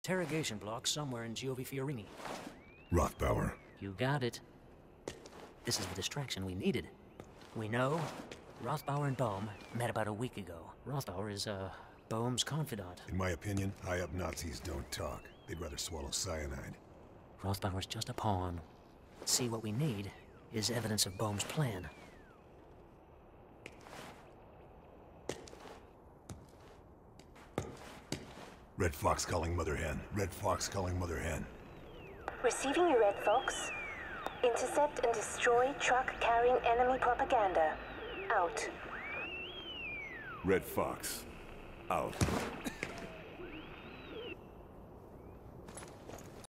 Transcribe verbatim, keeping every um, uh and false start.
Interrogation block somewhere in Giove Fiorini. Rothbauer. You got it. This is the distraction we needed. We know Rothbauer and Bohm met about a week ago. Rothbauer is, uh, Bohm's confidant. In my opinion, high-up Nazis don't talk. They'd rather swallow cyanide. Rothbauer's just a pawn. See, what we need is evidence of Bohm's plan. Red Fox calling Mother Hen. Red Fox calling Mother Hen. Receiving you, Red Fox. Intercept and destroy truck carrying enemy propaganda. Out. Red Fox. Out.